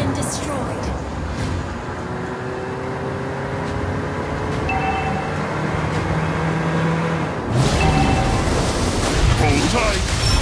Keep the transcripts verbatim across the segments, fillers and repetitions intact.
been destroyed. Hold tight.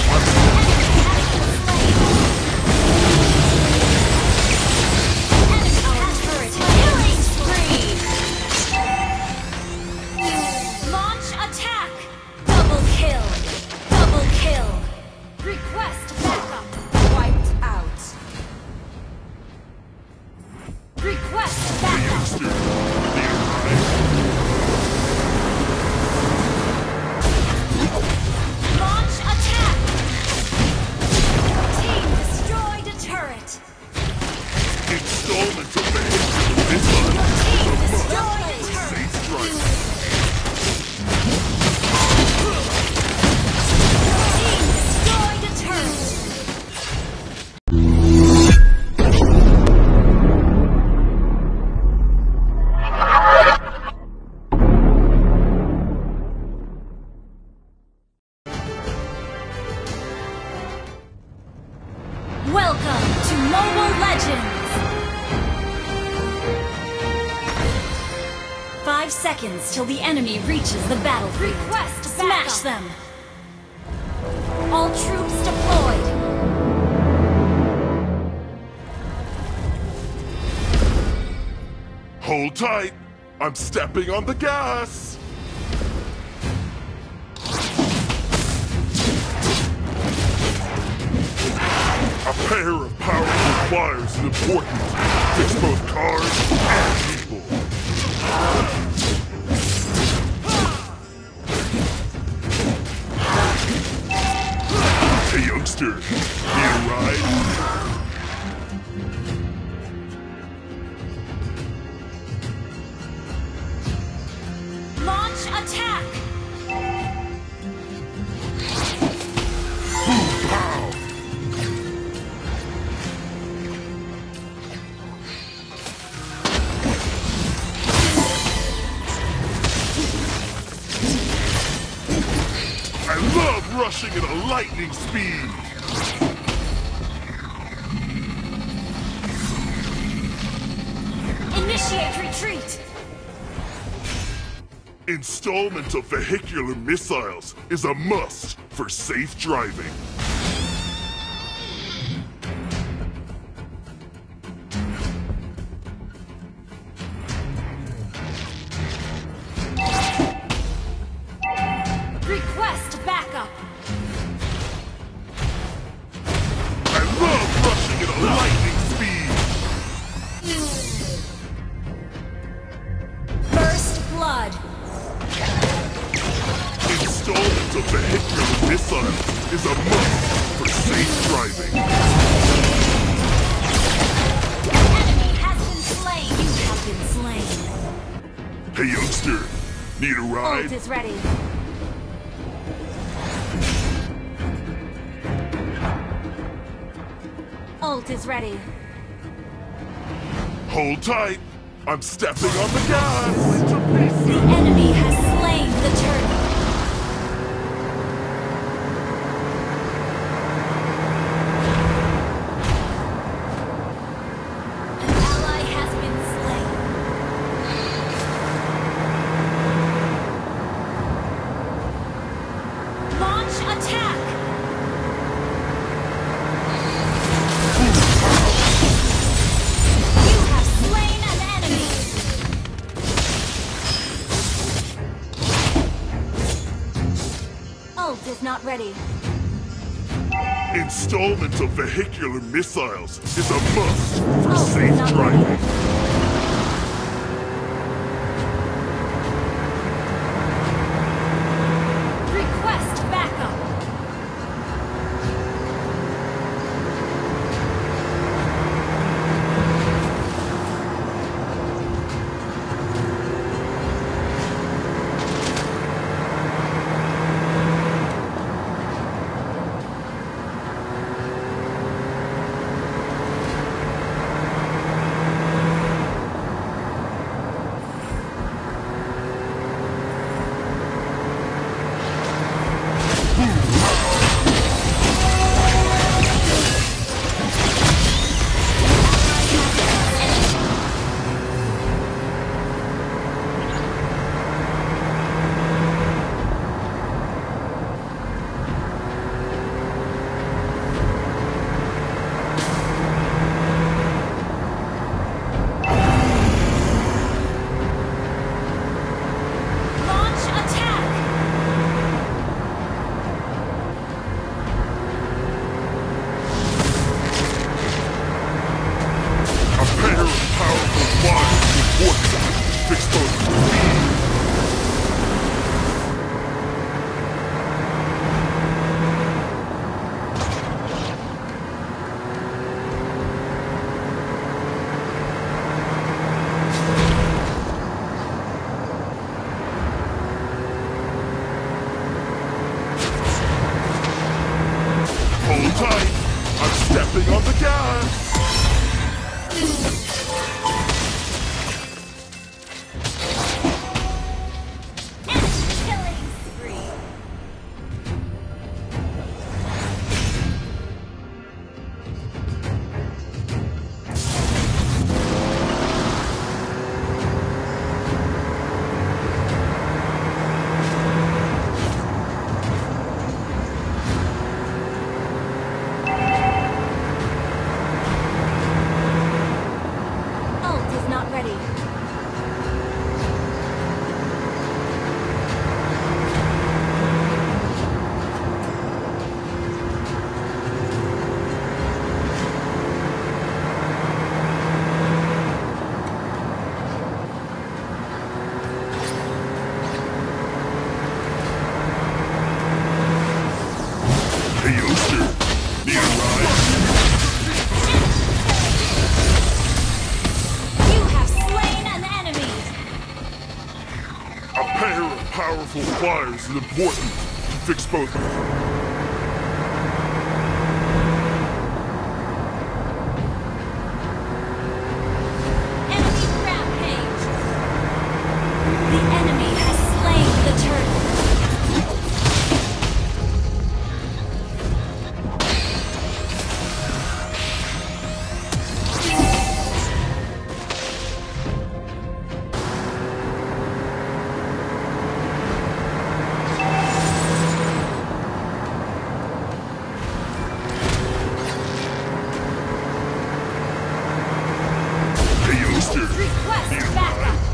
Welcome to Mobile Legends! Five seconds till the enemy reaches the battlefield. Request Smash them! All troops deployed! Hold tight. I'm stepping on the gas. A pair of powerful wires is important to fix both cars and people. Hey youngster, need a ride? Launch attack! Pow! I love rushing at a lightning speed! Initiate retreat! Installment of vehicular missiles is a must for safe driving. Request backup! I love rushing at a lightning speed! First blood! Installment of vehicular missiles is a must for safe driving. Enemy has been slain! You have been slain! Hey youngster, need a ride? Ult is ready. Ult is ready. Hold tight, I'm stepping on the gas! To The pieces. enemy has slain the turtle. An ally has been slain. Launch attack! You have slain an enemy! Ult is not ready. Installment of vehicular missiles is a must for Oh, safe not driving. ready. Request backup! gods! Killing spree. Ult is not ready. Hey, youngster, need a ride? You have slain an enemy. A pair of powerful flyers is important to fix both. Enemy rampage. The enemy has slain the turtle. Hey, youngster, Request need a backup. ride?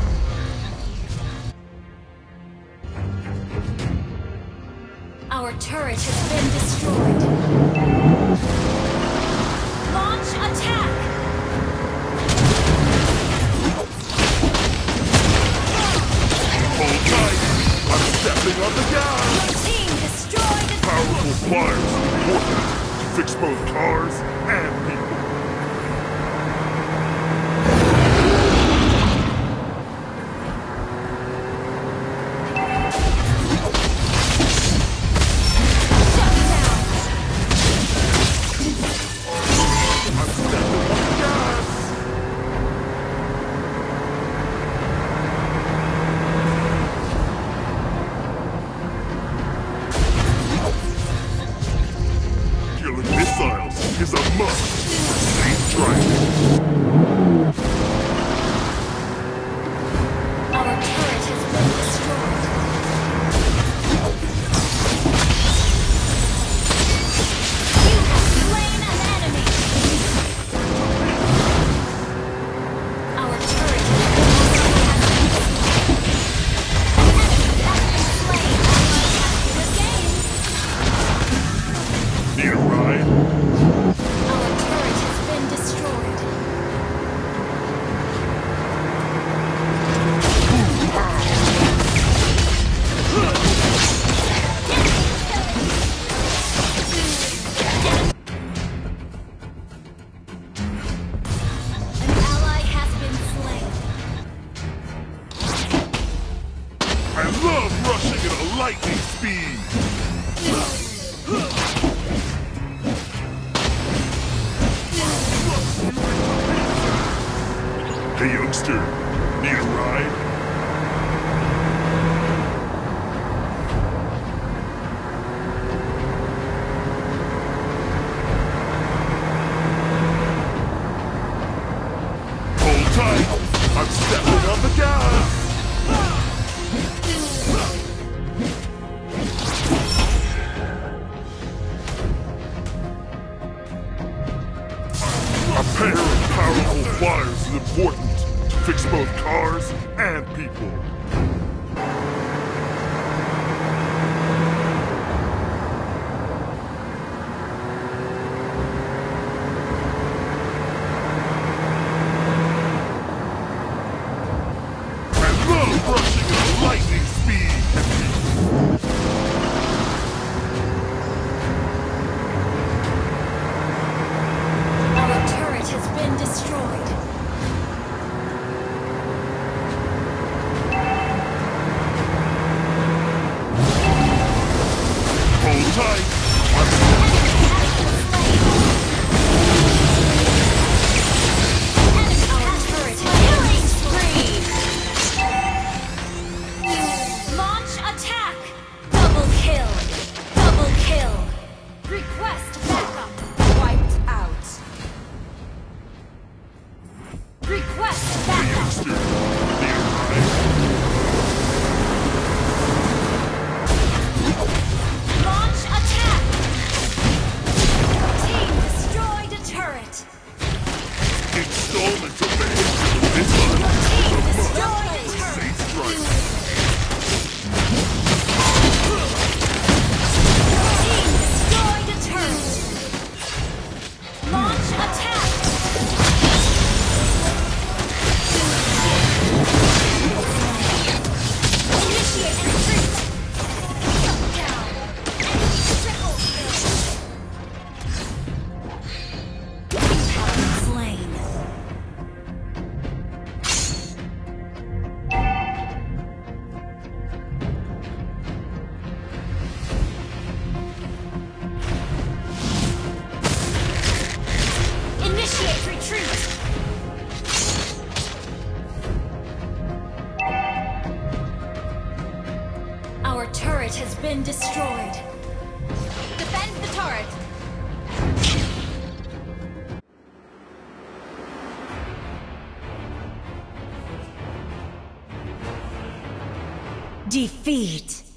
Our turret has been destroyed. Launch attack. Hold tight, I'm stepping on the gas! Your team destroyed a Powerful flyers is important to fix both cars and people. shutdown. I'm stepping on the gas! Killing missiles is a must for safe driving. Our turret has been destroyed. You have slain an enemy. Our turret has been destroyed. An enemy has been slain. Ally has been gained. Need a ride? Our turret has been destroyed. An ally has been slain. I love rushing at a lightning speed! Hey, youngster, need a ride? Hold tight, I'm stepping on the gas! A pair of powerful flyers is important to fix both cars and people. I love rushing at lightning speed! Our turret has been destroyed. Request backup. Launch attack. Team destroyed a turret. Installment of the missile. Team destroyed a turret. Strike. Team destroyed a turret. Launch attack. Initiate retreat. Shut down. Enemy triple kill. You have been slain. Initiate retreat! Our turret has been destroyed. Defend the turret! Defeat!